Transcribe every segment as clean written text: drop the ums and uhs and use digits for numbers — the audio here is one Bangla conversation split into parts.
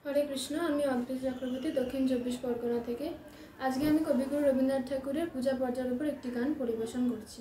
हरे कृष्ण आमी अग्नि चक्रवर्ती दक्षिण 24 परगना থেকে আজকে আমি কবিগুরু রবীন্দ্রনাথ ঠাকুরের পূজা পর্যায়ের উপর একটি গান পরিবেশন করছি।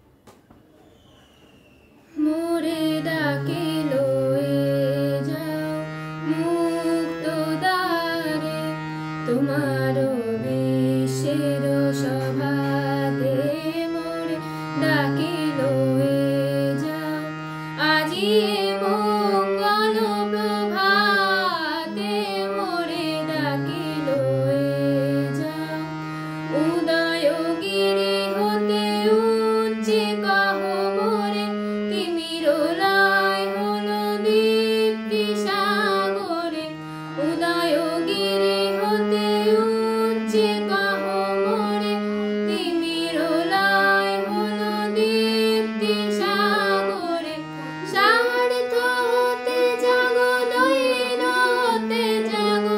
মোরে ডাকে লয়ে যাও মুক্ত দ্বারে তোমার বিশ্বের সভাতে মোরে ডাকে লয়ে যাও আজি মঙ্গল প্রভাতে মোরে ডাকে লয়ে যাও উদয়গিরি হতে উচ্চে কহ মোরে তিমির লয় হলো দীপ্তি সাগরে উদয়গিরি হতে উচ্চে কহ মোরে তিমির লয় হলো দীপ্তি সাগরে সার্থ হতে জাগো দৈন হতে জাগো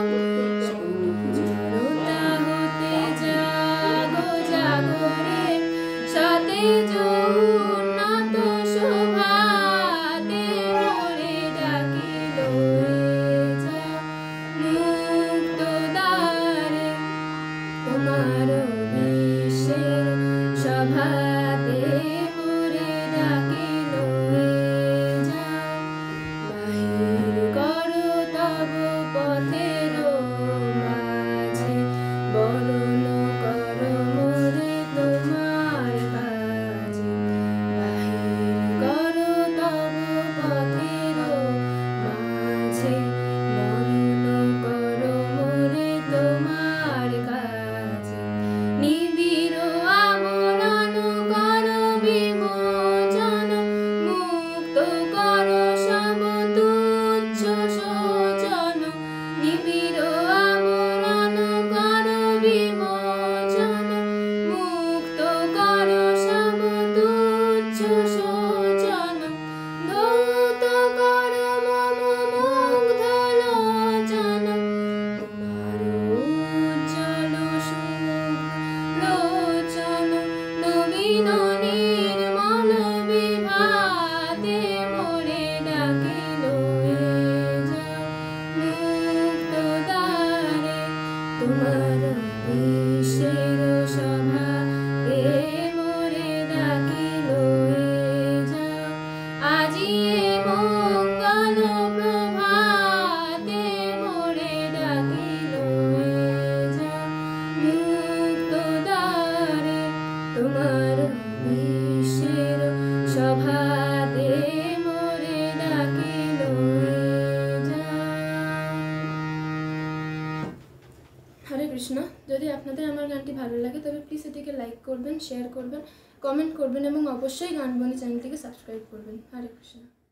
জড়তা হতে জাগো জাগরে সতেজ উন্নত শোভাতে মোরে ডাকি লয়ে যাও মুক্ত দ্বারে তোমার বিশ্বের সভাতে মোরে ডাকি লয়ে যাও বাহির করো তব পথের মাঝে বরণ করো মোরে তোমার কাজে বাহির করো তব পথের মাঝে বরণ করো মোরে তোমার কাজে নিবিড় আমরণ করো বিমোচন মুক্ত করো সমতুচ্ছ শোচন নিবিড় আমরণ করো বিমোচন মুক্ত করো সমতুচ্ছ শোচন ধৌত করো মম মুগ্ধ লোচন তোমার উজ্জ্বল সুখ লোচন নবীন নির্মল বিভাতে মোরে ডাকি লয়ে যাও মুক্ত দ্বারে তোমার বিশ্বের সভাতে মোরে ডাকি লয়ে যাও আজি মঙ্গল প্রভাতে মোরে ডাকি লয়ে যাও মুক্ত দ্বারে তোমার বিশ্বের সভাতে মোরে ডাকি লয়ে যাও। হরে কৃষ্ণ। যদি আপনাদের আমার গানটি ভালো লাগে তবে প্লিজ এটিকে লাইক করবেন, শেয়ার করবেন, কমেন্ট করবেন এবং অবশ্যই গানবনী চ্যানেলটিকে সাবস্ক্রাইব করবেন। হরে কৃষ্ণ।